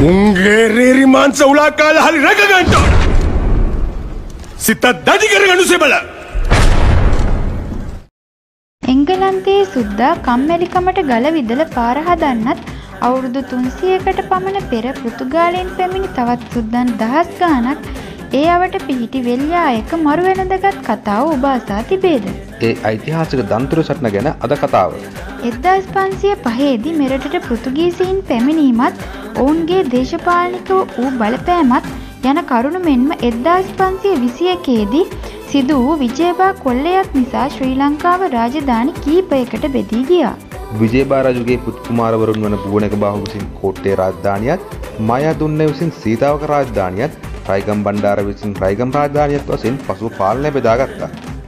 උන්ගේ රේරි මාංශ උලා කාලා හරි රැක ගන්න ඕන. සිත දඩි කරගනු සෙබල. එංගලන්තයේ සුද්දා කම්මැලිකමට ගල විදලා පාර හදන්නත් අවුරුදු 300කට පමණ පෙර පෘතුගාලයෙන් පැමිණි තවත් සුද්දන් දහස් ගාණක් ඒ අවට පිහිටි වෙල්යායක මරු වෙනදගත් කතාව ඔබ අසා තිබේද? ඒ ඓතිහාසික දන්තුරු සටන ගැන අද කතාව. 1505 දී මෙරටට පෘතුගීසීන් පැමිණීමත් ඔවුන්ගේ දේශපාලනික වූ බලපෑමත් යන කරුණු මෙන්ම 1521 දී සිදු වූ විජයබා කොල්ලයක් නිසා ශ්‍රී ලංකාව රාජධානි කීපයකට බෙදී ගියා. විජයබා රජුගේ පුත් කුමාරවරුන් වන පුවණක බාහු විසින් කෝට්ටේ රාජධානියත්, මයාදුන්න විසින් සීතාවක රාජධානියත්, රයිගම් බණ්ඩාර විසින් රයිගම් රාජධානියත් වශයෙන් පසුව පාලනය බෙදාගත්තා.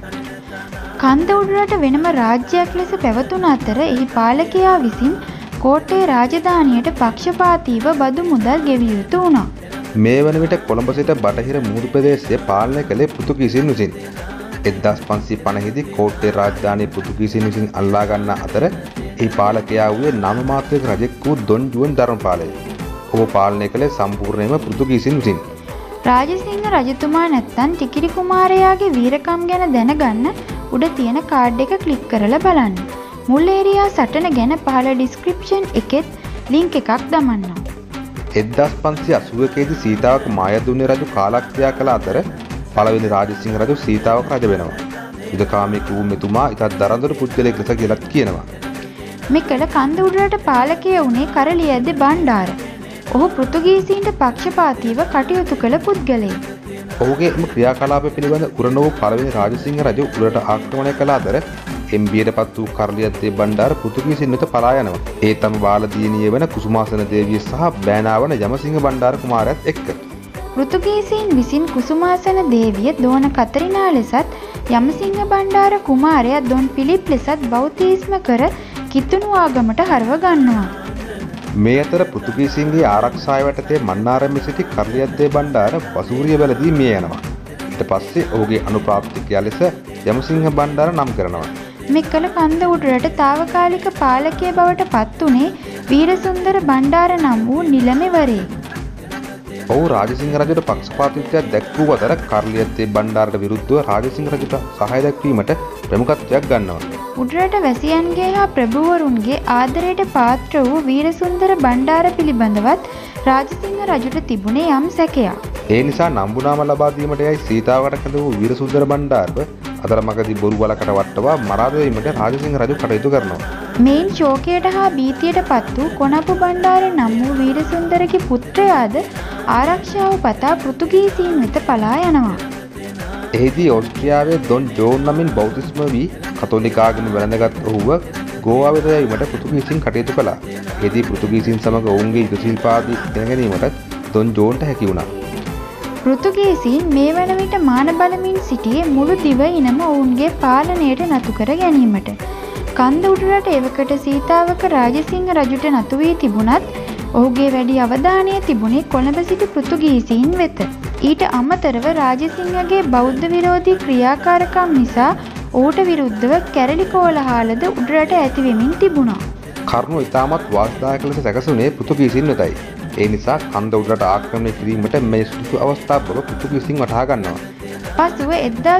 කන්ද උඩරට වෙනම රාජ්‍යයක් ලෙස පැවතුන අතර එහි පාලකයා විසින් කෝට්ටේ රාජධානියට පක්ෂපාතීව බදු මුදල් ගෙවිය යුතු වුණා. මේ වන විට කොළඹ සිට බටහිර මුහුදු ප්‍රදේශය පාලනය කළේ පෘතුගීසීන් විසින්. 1550 දී කෝට්ටේ රාජධානිය පෘතුගීසීන් විසින් අල්ලා ගන්නා අතර එහි පාලකයා වූයේ නාමමාත්‍රික රජෙක් වූ දොන් ජුවන් ධර්මපාලය. ඔහු පාලනය කළේ සම්පූර්ණයෙන්ම පෘතුගීසීන් විසින්. රාජසිංහ රජතුමා නැත්තම් ටිකිරි කුමාරයාගේ වීරකම් ගැන දැනගන්න උඩ තියෙන කාඩ් එක ක්ලික් කරලා බලන්න. මුල් ඒරියා සටන ගැන පහළ ඩිස්ක්‍රිප්ෂන් එකෙත් ලින්ක් එකක් දමන්නම්. 1581 දී සීතාවක මායදුන්නේ රජු කාලක්‍රියා කළ අතර පළවෙනි රාජසිංහ රජු සීතාවක රජ වෙනවා. යුදකාමී වූ මෙතුමා ඉතත් දරදොර පුද්ගලයෙක් ලෙස කියලාත් කියනවා. මෙකල කන්ද උඩරට පාලකයා වුණේ කරලියද්ද බණ්ඩාර. ඔහු පෘතුගීසීන්ට පක්ෂපාතීව කටයුතු කළ පුද්ගලයෙක්. ඔහුගේ එම ක්‍රියාකලාප පිළිබඳ උරණ වූ පළවෙනි රාජසිංහ රජු උඩරට ආක්‍රමණය කළ අතර එම්බියටපත් වූ කරලියද්දේ බණ්ඩාර පෘතුගීසීන් වෙත පලා යනවා. ඒ තම බාල දියණිය වන කුසුමාසන දේවිය සහ බෑනාවන යමසිංහ බණ්ඩාර කුමාරයාත් එක්ක. පෘතුගීසීන් විසින් කුසුමාසන දේවිය දෝන කතරිනා ලෙසත් යමසිංහ බණ්ඩාර කුමාරයා දොන් පිලිප් ලෙසත් බෞතිස්ම කර කිතුණු ආගමට හරව ගන්නවා. මේ අතර පෘතුගීසීන්ගේ ආරක්ෂාව යටතේ මන්නාරම්භ සිටි කරලියද්දේ බණ්ඩාර වසූරිය වැලදී මිය යනවා. ඊට පස්සේ ඔහුගේ අනුප්‍රාප්තිකයා ලෙස යමසිංහ බණ්ඩාර නම් කරනවා. මෙකල කන්ද උඩරට තාවකාලික පාලකයා බවට පත් උනේ වීරසුන්දර බණ්ඩාර නම් වූ නිලමේවරයෙක්. ඔහු රාජසිංහ රජුට පක්ෂපාතීත්වයක් දැක්වූ අතර කරලියද්දේ බණ්ඩාරට විරුද්ධව රාජසිංහ රජුට සහාය දැක්වීමට ප්‍රමුඛත්වයක් ගන්නවා. උඩරට වැසියන්ගේ හා ප්‍රභූවරුන්ගේ ආදරයට පාත්‍ර වූ වීරසුන්දර බණ්ඩාර පිළිබඳවත් රාජසිංහ රජුට තිබුණේ යම් සැකයක්. ඒ නිසා නම්බුනාම ලබා දීමට යයි සීතාවකට කැඳ වූ වීරසුන්දර බණ්ඩාරව අතරමඟදී බොරු වලකට වට්ටවා මරා දැමීමට රාජසිංහ රජු කටයුතු කරනවා. මේන් ශෝකයට හා භීතියට පත් වූ කොණප්පු බණ්ඩාර නම් වූ වීරසුන්දරගේ පුත්‍රයාද ආරක්ෂාව පතා පෘතුගීසීන් වෙත පලා යනවා. එහිදී ඕස්ට්‍රියාවේ දොන් ජෝන් නමින් බෞතිස්ම වී කතෝලික ආගම වැළඳගත් ඔහුව ගෝවා වෙත යැවීමට පෘතුගීසීන් කටයුතු කළා. එහිදී පෘතුගීසීන් සමග ඔවුන්ගේ යුද ශිල්පාදී ඉගෙන ගැනීමට දොන් ජෝන්ට හැකි වුණා. පෘතුගීසීන් මේ වන විට මාන බලමින් සිටියේ මුළු දිවයිනම ඔවුන්ගේ පාලනයට නතු කර ගැනීමට. කන්ද උඩරට එවකට සීතාවක රාජසිංහ රජුට නතු වී තිබුණත් ඔහුගේ වැඩි අවධානය තිබුණේ කොළඹ සිටි පෘතුගීසීන් වෙත. ඊට අමතරව රාජසිංහගේ බෞද්ධ විරෝධී ක්‍රියාකාරකම් නිසා ඔහුට විරුද්ධව කැරලි කෝලහලද උඩරට ඇති වෙමින් තිබුණා. කරුණු ඉතාමත් වාසිදායක ලෙස සැකසුනේ පෘතුගීසීන් වෙතයි. ඒ නිසා කන්ද උඩරට ආක්‍රමණය කිරීමට මේ සුදුසු අවස්ථාව බව පෘතුගීසීන් වටහා ගන්නවා. පසුව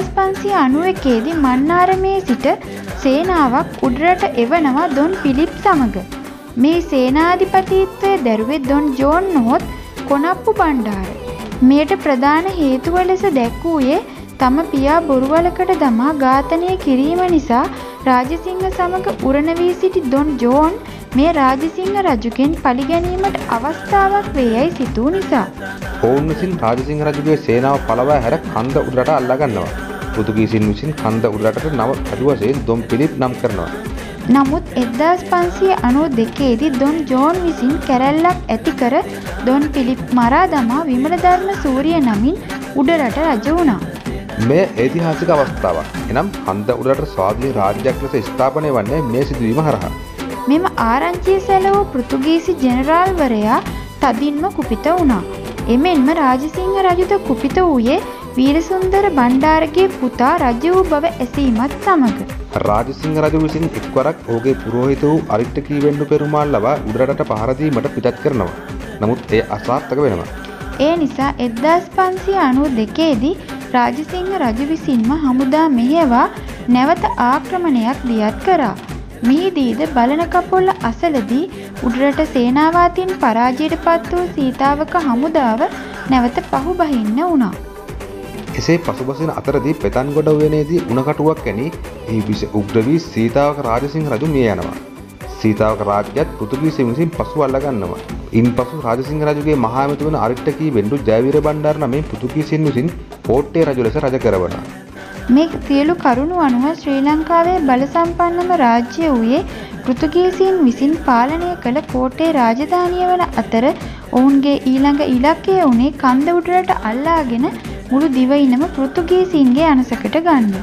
1591 දී මන්නාරමේ සිට සේනාවක් උඩරට එවනවා දොන් පිලිප් සමග. මේ සේනාධිපතිත්වය දැරුවේ දොන් ජෝන් නොහොත් කොණප්පු බණ්ඩාර. මෙයට ප්‍රධාන හේතුව ලෙස දැක්වූයේ තම පියා බොරුවලකට දමා ඝාතනය කිරීම නිසා රාජසිංහ සමග උරණ වී සිටි දොන් ජෝන් මේ රාජසිංහ රජුගෙන් පලිගැනීමට අවස්ථාවක් වේයයි සිතූ නිසා. ඔවුන් විසින් රාජසිංහ රජුගේ සේනාව පළවා හැර කන්ද උඩරට අල්ලා ගන්නවා. පෘතුගීසීන් විසින් කන්ද උඩරටට නව රජු වශයෙන් දොන් පිලිප් නම් කරනවා. නමුත් 1592 දී දොන් ජෝන් විසින් කැරැල්ලක් ඇති කර දොන් පිලිප් මරා දමා විමලධර්ම සූරිය නමින් උඩරට රජ වුණා. මේ ඓතිහාසික අවස්ථාවක්. එනම් කන්ද උඩරට ස්වාධීන රාජ්‍යයක් ලෙස ස්ථාපනය වන්නේ මේ සිදුවීම හරහා. මෙම ආරංචිය සැලවූ පෘතුගීසි ජෙනරාල්වරයා තදින්ම කුපිත වුණා. එමෙන්ම රාජසිංහ රජුද කුපිත වූයේ වීරසුන්දර බණ්ඩාරගේ පුතා රජ වූ බව ඇසීමත් සමග. රාජසිංහ රජු විසින් එක්වරක් ඔහුගේ පුරෝහිත වූ අරිට්ඨ කීවෙන්නු පෙරුමාල් ලවා උඩරටට පහර දීමට පිටත් කරනවා. නමුත් එය අසාර්ථක වෙනවා. ඒ නිසා 1592 දී රාජසිංහ රජු විසින්ම හමුදා මෙහෙයවා නැවත ආක්‍රමණයක් දියත් කරා. මිහිදීද බලන කපොල්ල අසලදී උඩරට සේනාව අතින් පරාජයට පත් වූ සීතාවක හමුදාව නැවත පහු බහින්න වුණා. එසේ පසුබසින අතරදී පෙතන්ගොඩ උයනේදී උණකටුවක් ඇනී එහි විෂ උග්‍ර වී සීතාවක රාජසිංහ රජු මිය යනවා. සීතාවක රාජ්‍යයත් පෘතුගීසීන් විසින් පසු අල්ලගන්නවා. ඉන්පසු රාජසිංහ රජුගේ මහා ඇමති වන අරිට්ටකී වෙන්ඩු ජයවීර බණ්ඩාර නමින් පෘතුගීසීන් විසින් කෝට්ටේ රජු ලෙස රජ කරවනවා. මේ සියලු කරුණු අනුව ශ්‍රී ලංකාවේ බල සම්පන්නම රාජ්‍ය වූයේ පෘතුගීසීන් විසින් පාලනය කළ කෝට්ටේ රාජධානිය වන අතර ඔවුන්ගේ ඊළඟ ඉලක්කය වුණේ කන්ද උඩරට අල්ලාගෙන මුළු දිවයිනම පෘතුගීසීන්ගේ අනසකට ගන්න.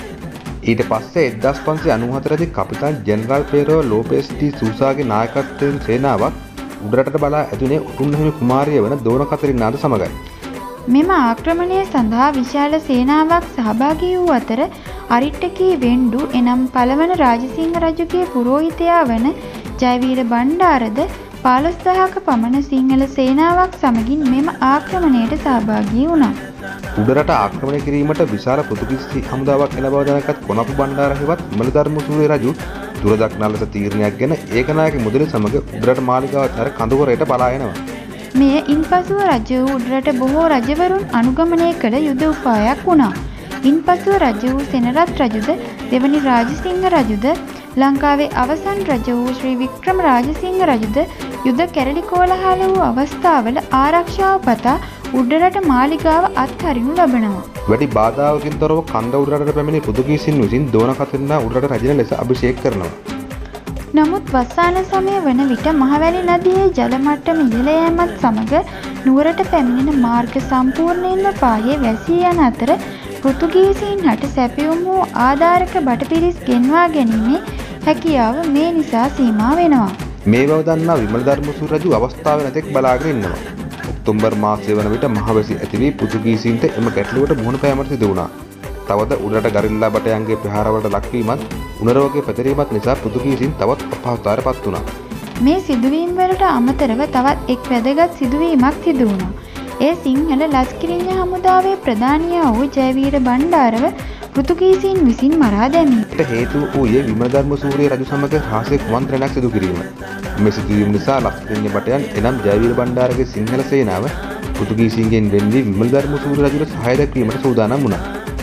ඊට පස්සේ 1594 දී කපිතාන් ජෙනරාල් පේරෝ ලෝපෙස් ඩී සූසාගේ නායකත්වයෙන් සේනාවක් උඩරටට බලා ඇතුනේ උතුම්හිමි කුමාරිය වන දෝන කතරිනාද සමගයි. මෙම ආක්‍රමණය සඳහා විශාල සේනාවක් සහභාගී වූ අතර අරිට්ටකී වෙන්ඩු එනම් පළවන රාජසිංහ රජුගේ පුරෝහිතයා වන ජයවීර බණ්ඩාරද 15000ක පමණ සිංහල සේනාවක් සමගින් මෙම ආක්‍රමණයට සහභාගී වුණා. උඩරට ආක්‍රමණය කිරීමට විශාල පෘතුගීසි හමුදාවක් එන බව දැනගත් කොනපු බණ්ඩාර හෙවත් විමලධර්ම සූරිය රජු දුරදක්නා ලෙස තීරණයක් ගෙන ඒකනායක මුදලි සමග උඩරට මාලිගාවත් හැර කඳුකරයට පලා එනවා. මෙය ඉන්පසුව රජ වූ උඩරට බොහෝ රජවරුන් අනුගමනය කළ යුද උපායක් වුණා. ඉන්පසුව රජ වූ සෙනරත් රජුද දෙවනි රාජසිංහ රජුද ලංකාවේ අවසන් රජ වූ ශ්‍රී වික්‍රම රාජසිංහ රජුද යුද කැරලි කෝලහල වූ අවස්ථාවල ආරක්ෂාව පතා උඩරට මාලිගාව අත්හරිනු ලබනවා. වැඩි බාධාවකින් තොරව කන්ද උඩරට පැමිණි පෘතුගීසීන් විසින් දෝන කතරිනා උඩරට රජින ලෙස අභිෂේක කරනවා. නමුත් වස්සාන සමය වන විට මහවැලි නදියේ ජල මට්ටම ඉහළ යෑමත් සමග නුවරට පැමිණෙන මාර්ග සම්පූර්ණයෙන්ම පාහේ වැසී යන අතර පෘතුගීසීන් හට සැපයුම් වූ ආධාරක බටපිරිස් ගෙන්වා ගැනීමේ හැකියාව මේ නිසා සීමා වෙනවා. මේ බව දන්නා විමලධර්ම සූරිය රජු අවස්ථාව නැතෙක් බලාගෙන ඉන්නවා. ඔක්තෝබර් මාසයේ වන විට මහවැසි ඇති වී පෘතුගීසීන්ට එම ගැටලුවට මුහුණ පෑමට සිදු වුණා. තවද උඩරට ගරිල්ලා බටයන්ගේ ප්‍රහාරවලට ලක්වීමත් උණරෝගයේ පැතිරීමත් නිසා පෘතුගීසීන් තවත් අපහසුතාවයට පත් වුණා. මේ සිදුවීම් වලට අමතරව තවත් එක් වැදගත් සිදුවීමක් සිදු වුණා. ඒ සිංහල ලස්කිරිඤ්ඤ හමුදාවේ ප්‍රධානියා වූ ජයවීර බණ්ඩාරව පෘතුගීසීන් විසින් මරා දැමීමට හේතු වූයේ විමලධර්ම සූරිය රජු සමග රහසේ කුමන්ත්‍රණයක් සිදු කිරීම. මේ සිදුවීම නිසා ලස්කිරිඤ්ඤ බටයන් එනම් ජයවීර බණ්ඩාරගේ සිංහල සේනාව පෘතුගීසීන්ගෙන් වෙන් වී විමලධර්ම සූරිය රජුට සහාය දැක්වීමට සූදානම් වුණා.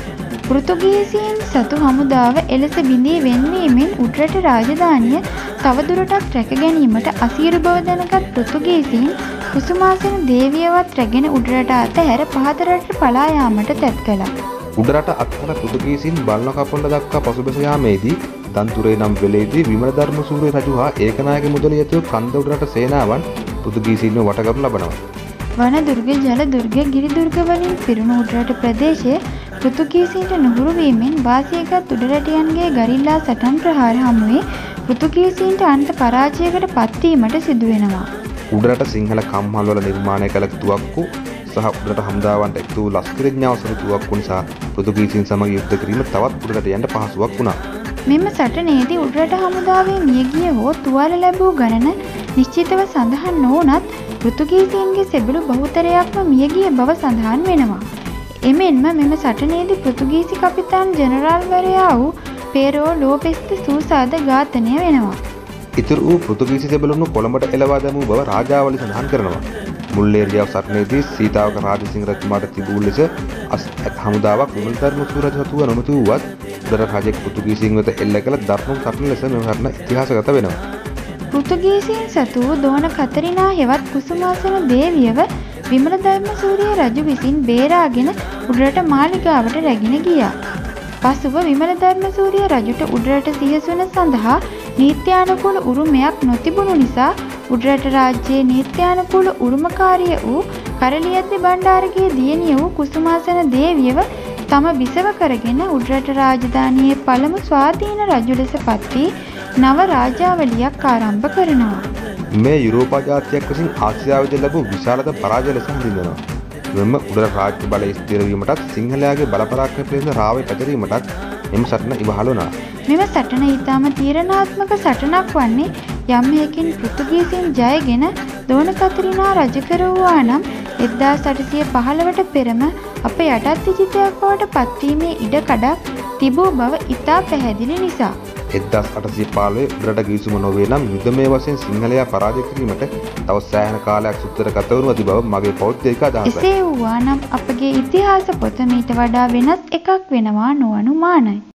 පෘතුගීසීන් සතු හමුදාව එලෙස බිඳී වෙන්වීමෙන් උඩරට රාජධානිය තවදුරටත් රැක ගැනීමට අසීරු බව දැනගත් පෘතුගීසීන් කුසුමාසන දේවියවත් රැගෙන උඩරට අතහැර පහතරට පලා යාමට තැත් කළා. උඩරට අත්හල පෘතුගීසීන් බලන කපොල්ල දක්වා පසුබැස යාමේදී දන්තුරේ නම් වෙලේදී විමලධර්ම සූරිය රජු හා ඒකනායක මුදලිය ඇතුළු කන්ද උඩරට සේනාවන් පෘතුගීසීන්ව වට කරනු ලබනවා. වන දුර්ග ජල දුර්ග ගිරි දුර්ග වලින් පිරුණු උඩරට ප්‍රදේශයේ පෘතුගීසීන්ට නුහුරු වීමෙන් වාසියගත් උඩරටියන්ගේ ගරිල්ලා සටන් ප්‍රහාර හමුවේ පෘතුගීසීන්ට අන්ත පරාජයකට පත්වීමට සිදු වෙනවා. උඩරට සිංහල කම්හල් වල නිර්මාණය කළ තුවක්කු සහ උඩරට හමුදාවන්ට එක්තු වූ ලස්කරිඤ්ඤාව සරු තුවක්කු නිසා පෘතුගීසීන් සමග යුද්ධ කිරීම තවත් උඩරට යන්න පහසුවක් වුණා. මෙම සටනේදී උඩරට හමුදාවේ මියගිය හෝ තුවාල ලැබූ ගණන නිශ්චිතව සඳහන් නොවුනත් පෘතුගීසීන්ගේ සෙබළු බහුතරයක්ම මියගිය බව සඳහන් වෙනවා. එමෙන්ම මෙම සටනේදී පෘතුගීසි කපිතාන් ජෙනරාල්වරයා වූ පේරෝ ලෝපෙස් ද සූසාද ඝාතනය වෙනවා. ඉතුරු වූ පෘතුගීසි සෙබළුන්ව කොළඹට එළවා දැමූ බව රාජාවලි සඳහන් කරනවා. මුල්ලේරියාව සටනේදී සීතාවක රාජසිංහ රජතුමාට තිබූ ලෙස ඇත් හමුදාවක් විමලධර්ම සූරිය රජු සතුව නොමැති වුවත් උඩරට රජෙක් පෘතුගීසීන් වෙත එල්ල කළ ධර්ම සටන ලෙස මෙම සටන ඉතිහාසගත වෙනවා. පෘතුගීසීන් සතු දෝන කතරිනා හෙවත් කුසුමාසන දේවියව විමලධර්ම සූරිය රජු විසින් බේරාගෙන උඩරට මාලිගාවට රැගෙන ගියා. පසුව විමලධර්ම සූරිය රජුට උඩරට සිහසුන සඳහා නීත්‍යානුකූල උරුමයක් නොතිබුණු නිසා උඩරට රාජ්‍යයේ නීත්‍යානුකූල උරුමකාරිය වූ කරලියද්දි බණ්ඩාරගේ දියණිය වූ කුසුමාසන දේවියව තම බිසව කරගෙන උඩරට රාජධානියේ පළමු ස්වාධීන රජු ලෙස පත් වී නව රාජාවලියක් ආරම්භ කරනවා. මේ යුරෝපා ජාතියක් විසින් ආසියාවේදී ලැබූ විශාලතම පරාජය ලෙස හඳුන්වනවා. මෙම උඩරට රාජ්‍ය බලය ස්ථිර වීමටත් සිංහලයාගේ බල පරාක්‍රම පිළිබඳ රාවය පැතිරීමටත් මෙම සටන ඉවහල් වුණා. මෙම සටන ඊටම තීරණාත්මක සටනක් වන්නේ යම් හේකින් පෘතුගීසීන් ජයගෙන දෝන කතරිනා රජ කරවුවා නම් 1815ට පෙරම අප යටත් විජිතයක් බවට පත්වීමේ ඉඩ කඩක් තිබූ බව ඉතා පැහැදිලි නිසා 1815 උඩරට ගිවිසුම නොවේ නම් යුදමය වශයෙන් සිංහලයා පරාජය කිරීමට තව සෑහෙන කාලයක් සුත්තර ගත වනු ඇති බව මගේ පෞද්ගලික අදහසයි. එසේ වූවා නම් අපගේ ඉතිහාස පොත මීට වඩා වෙනස් එකක් වෙනවා නොඅනුමානයි.